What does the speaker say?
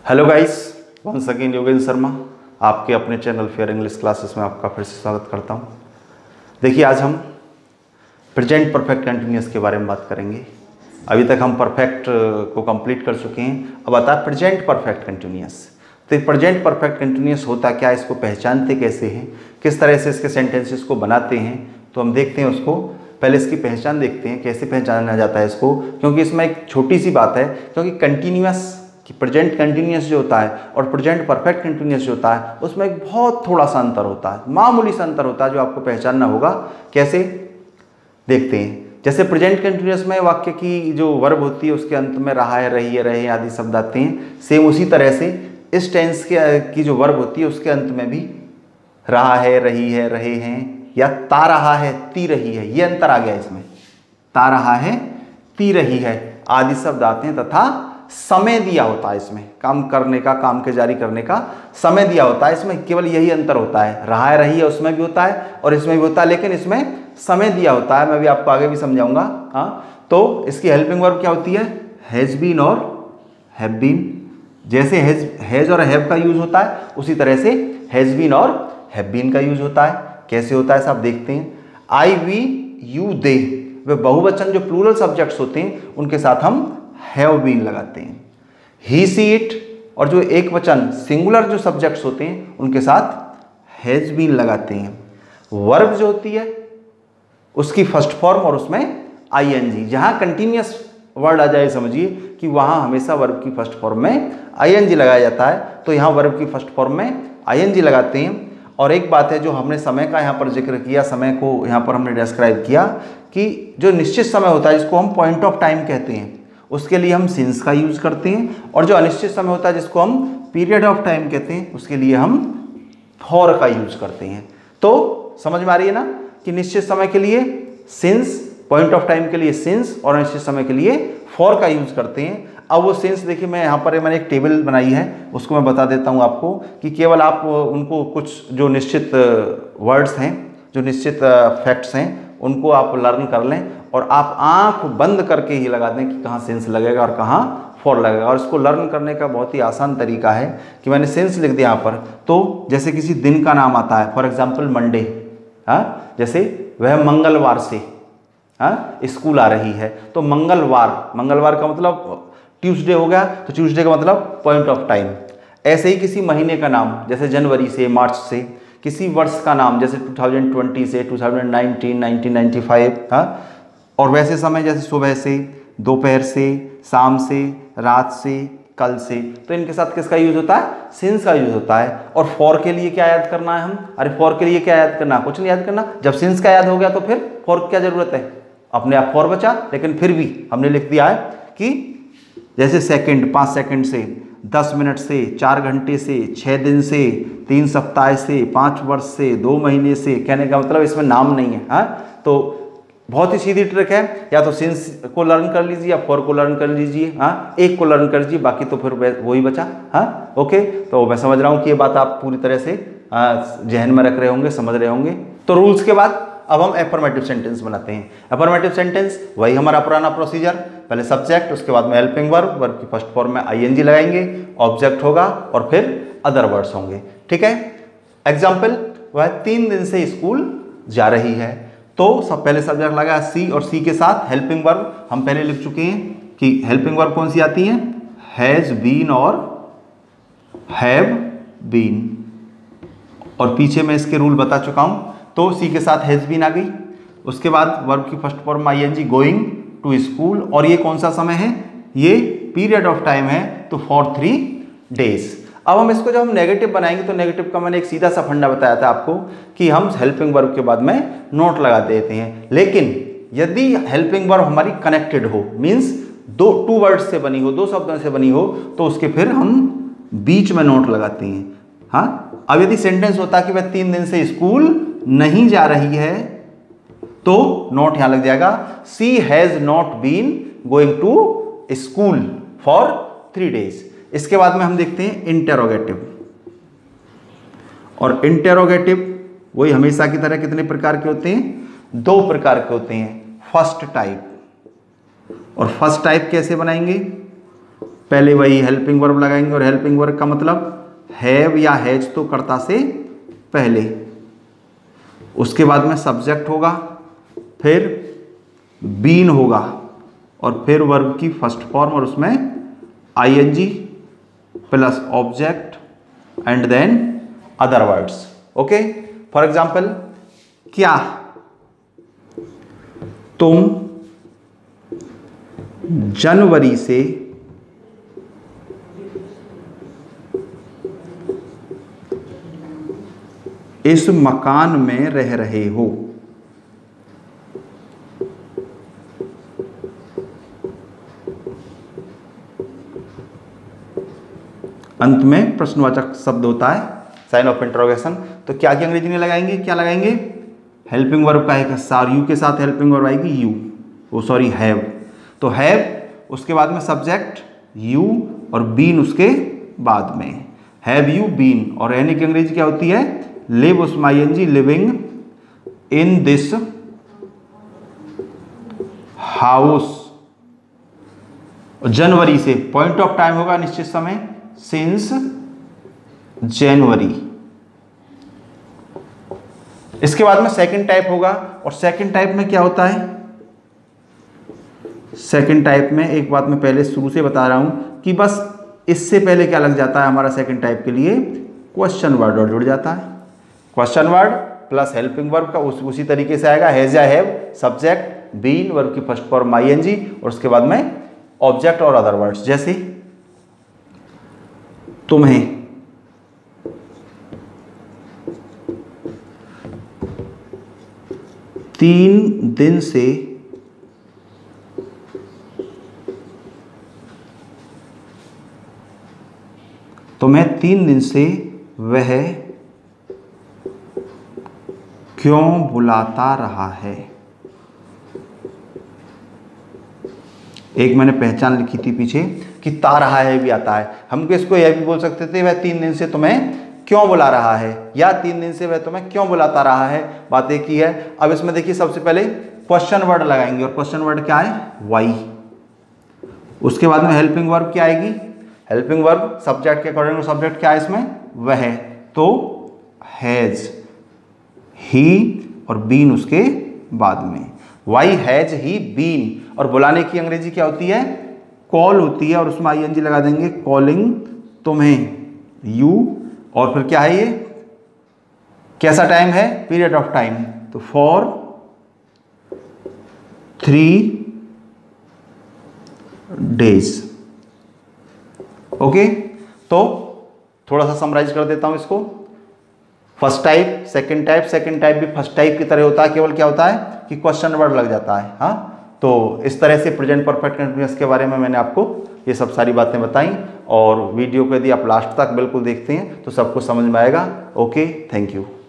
Hello guys, once again Yogendra Sharma आपके अपने channel fair English classes में आपका फिर से स्वागत करता हूं। देखिए, आज हम प्रेजेंट परफेक्ट कंटिन्यूअस के बारे में बात करेंगे। अभी तक हम परफेक्ट को कंप्लीट कर चुके हैं। अब आता है प्रेजेंट परफेक्ट कंटिन्यूअस। तो प्रेजेंट परफेक्ट कंटिन्यूअस होता क्या, इसको पहचानते कैसे हैं, किस तरह से इसके सेंटेंसेस को बनाते हैं, तो हम देखते हैं उसको। पहले इसकी पहचान देखते हैं, कैसे पहचाना जाता है इसको, क्योंकि इसमें एक छोटी सी बात है। क्योंकि कंटिन्यूअस कि प्रेजेंट कंटिन्यूअस जो होता है और प्रेजेंट परफेक्ट कंटिन्यूअस जो होता है उसमें एक बहुत थोड़ा सा अंतर होता है, मामूली सा अंतर होता है जो आपको पहचानना होगा। कैसे देखते हैं। जैसे प्रेजेंट कंटिन्यूअस में वाक्य की जो वर्ब होती है उसके अंत में रहा है, रही है, रहे आदि शब्द आते हैं। सेम उसी तरह से इस टेंस की जो वर्ब होती है उसके अंत में भी रहा है, रही है, रहे हैं, या ता रहा है, ती रही है, ये अंतर आ गया इसमें। ता रहा है, ती रही है आदि शब्द आते हैं, तथा समय दिया होता है इसमें, काम करने का, काम के जारी करने का समय दिया होता है। इसमें केवल यही अंतर होता है। रहा है, रही है उसमें भी होता है और इसमें भी होता है, लेकिन इसमें समय दिया होता है। मैं भी आपको आगे भी समझाऊंगा। हाँ, तो इसकी हेल्पिंग वर्ब क्या होती है? हैज बीन और हैव बीन। जैसे हैज और हैव का यूज होता है उसी तरह से हैज बीन और हैव बीन का यूज होता है। कैसे होता है सब देखते हैं। आई, वी, यू, दे, वे बहुवचन जो प्लूरल सब्जेक्ट्स होते हैं उनके साथ हम हैव बीन लगाते हैं। ही, सी, इट और जो एक वचन सिंगुलर जो सब्जेक्ट्स होते हैं उनके साथ हैज बीन लगाते हैं। वर्ब जो होती है उसकी फर्स्ट फॉर्म और उसमें आईएनजी। जहां कंटिन्यूअस वर्ड आ जाए समझिए कि वहां हमेशा वर्ब की फर्स्ट फॉर्म में आईएनजी लगाया जाता है। तो यहां वर्ब की फर्स्ट फॉर्म में आईएनजी लगाते हैं। और एक बात है जो हमने समय का यहाँ पर जिक्र किया, समय को यहाँ पर हमने डिस्क्राइब किया कि जो निश्चित समय होता है जिसको हम पॉइंट ऑफ टाइम कहते हैं उसके लिए हम सिंस का यूज करते हैं, और जो अनिश्चित समय होता है जिसको हम पीरियड ऑफ टाइम कहते हैं उसके लिए हम फॉर का यूज करते हैं। तो समझ में आ रही है ना कि निश्चित समय के लिए सिंस, पॉइंट ऑफ टाइम के लिए सिंस और अनिश्चित समय के लिए फॉर का यूज करते हैं। अब वो सिंस देखिए, मैं यहाँ पर मैंने एक टेबल बनाई है, उसको मैं बता देता हूँ आपको कि केवल आप उनको कुछ जो निश्चित वर्ड्स हैं, जो निश्चित फैक्ट्स हैं, उनको आप लर्न कर लें और आप आंख बंद करके ही लगा दें कि कहाँ सेंस लगेगा और कहाँ फॉर लगेगा। और इसको लर्न करने का बहुत ही आसान तरीका है कि मैंने सेंस लिख दिया यहाँ पर। तो जैसे किसी दिन का नाम आता है, फॉर एग्जाम्पल मंडे, हाँ, जैसे वह मंगलवार से स्कूल आ रही है, तो मंगलवार, मंगलवार का मतलब ट्यूसडे हो गया, तो ट्यूसडे का मतलब पॉइंट ऑफ टाइम। ऐसे ही किसी महीने का नाम जैसे जनवरी से, मार्च से, किसी वर्ष का नाम जैसे 2020 से 2019, 1995, हाँ, और वैसे समय जैसे सुबह से, दोपहर से, शाम से, रात से, कल से, तो इनके साथ किसका यूज होता है? सिंस का यूज होता है। और फॉर के लिए क्या याद करना है हम? अरे फॉर के लिए क्या याद करना? कुछ नहीं याद करना। जब सिंस का याद हो गया तो फिर फॉर की क्या जरूरत है? अपने आप फॉर बचा, लेकिन फिर भी हमने लिख दिया है कि जैसे सेकंड 5 सेकंड से, 10 मिनट से, 4 घंटे से, 6 दिन से, 3 सप्ताह से, 5 वर्ष से, 2 महीने से, कहने का मतलब इसमें नाम नहीं है। हाँ, तो बहुत ही सीधी ट्रिक है, या तो सिंस को लर्न कर लीजिए या फॉर को लर्न कर लीजिए। हाँ, एक को लर्न कर लीजिए, बाकी तो फिर वही बचा। हाँ, ओके। तो मैं समझ रहा हूँ कि ये बात आप पूरी तरह से जहन में रख रहे होंगे, समझ रहे होंगे। तो रूल्स के बाद अब हम एफर्मेटिव सेंटेंस बनाते हैं। एफर्मेटिव सेंटेंस वही हमारा पुराना प्रोसीजर, पहले सब्जेक्ट, उसके बाद में हेल्पिंग वर्ब, वर्ब की फर्स्ट फॉर्म में आईएनजी लगाएंगे, ऑब्जेक्ट होगा और फिर अदर वर्ड्स होंगे। ठीक है। एग्जाम्पल, वह 3 दिन से स्कूल जा रही है, तो सब पहले सब्जेक्ट लगा सी और सी के साथ हेल्पिंग वर्ब हम पहले लिख चुके हैं कि हेल्पिंग वर्ब कौन सी आती है? हैज बीन और हैव बीन, और पीछे मैं इसके रूल बता चुका हूं। तो सी के साथ हैज बीन आ गई। उसके बाद वर्ब की first form ING, going to school, और ये कौन सा समय है? ये पीरियड ऑफ टाइम है, तो फॉर 3 डेज। अब हम इसको जब हम नेगेटिव बनाएंगे तो नेगेटिव का मैंने एक सीधा सा फंडा बताया था आपको कि हम हेल्पिंग वर्ब के बाद में नोट लगा देते हैं। लेकिन यदि हेल्पिंग वर्ब हमारी कनेक्टेड हो, मीन्स 2 वर्ड्स से बनी हो, 2 शब्दों से बनी हो, तो उसके फिर हम बीच में नोट लगाते हैं। हाँ, अब यदि सेंटेंस होता कि वह 3 दिन से स्कूल नहीं जा रही है, तो नोट यहां लग जाएगा, she has not been going to school for 3 days. इसके बाद में हम देखते हैं इंटेरोगेटिव, और इंटेरोगेटिव वही हमेशा की तरह कितने प्रकार के होते हैं? 2 प्रकार के होते हैं, फर्स्ट टाइप। और फर्स्ट टाइप कैसे बनाएंगे? पहले वही हेल्पिंग वर्ब लगाएंगे, और हेल्पिंग वर्ब का मतलब हैव या हैज तो कर्ता से पहले, उसके बाद में सब्जेक्ट होगा, फिर बीन होगा, और फिर वर्ब की फर्स्ट फॉर्म और उसमें ING plus object and then other words. Okay, for example, क्या तुम जनवरी से इस मकान में रह रहे हो? अंत में प्रश्नवाचक शब्द होता है, साइन ऑफ इंटरोगेशन। तो क्या की अंग्रेजी में लगाएंगे, क्या लगाएंगे? हेल्पिंग वर्ब का एक हिस्सा, और यू के साथ हेल्पिंग वर्ब आएगी यू, वो सॉरी हैव। तो हैव, उसके बाद में सब्जेक्ट यू, और बीन उसके बाद में। हैव यू बीन, और रहने की अंग्रेजी क्या होती है? लिव, उसमें ING, living in this house. जनवरी से पॉइंट ऑफ टाइम होगा निश्चित समय, सिंस जनवरी। इसके बाद में सेकंड टाइप होगा, और सेकंड टाइप में क्या होता है? सेकंड टाइप में एक बात मैं पहले शुरू से बता रहा हूं कि बस इससे पहले क्या लग जाता है हमारा सेकंड टाइप के लिए? क्वेश्चन वर्ड और जुड़ जाता है। Question word plus helping verb का उसी तरीके से आएगा, हैज या हैव, सब्जेक्ट बीन, वर्ब की फर्स्ट फॉर्म आईएनजी, और उसके बाद में ऑब्जेक्ट और अदर वर्ड्स। जैसे तुम्हें 3 दिन से वह क्यों बुलाता रहा है? एक मैंने पहचान लिखी थी पीछे कि ता रहा है भी आता है, हम इसको यह भी बोल सकते थे वह 3 दिन से तुम्हें क्यों बुला रहा है, या 3 दिन से वह तुम्हें क्यों बुलाता रहा है। बात एक ही है। अब इसमें देखिए सबसे पहले क्वेश्चन वर्ड लगाएंगे, और क्वेश्चन वर्ड क्या है? वाई। उसके बाद में हेल्पिंग वर्ब क्या आएगी? हेल्पिंग वर्ब सब्जेक्ट के अकॉर्डिंग, सब्जेक्ट क्या है इसमें? वह, तो हैज, ही और बीन उसके बाद में। वाई हैज ही बीन, और बुलाने की अंग्रेजी क्या होती है? कॉल होती है, और उसमें आईएनजी लगा देंगे, कॉलिंग तुम्हें, यू, और फिर क्या है ये? कैसा टाइम है? पीरियड ऑफ टाइम, तो फॉर 3 डेज। ओके, तो थोड़ा सा समराइज कर देता हूं इसको। First type, second type, second type भी फर्स्ट टाइप की तरह होता है, केवल क्या होता है कि क्वेश्चन वर्ड लग जाता है। हाँ, तो इस तरह से प्रेजेंट परफेक्ट कंटिन्यूअस के बारे में मैंने आपको ये सब सारी बातें बताई, और वीडियो को यदि आप लास्ट तक बिल्कुल देखते हैं तो सब कुछ समझ में आएगा। Okay, thank you.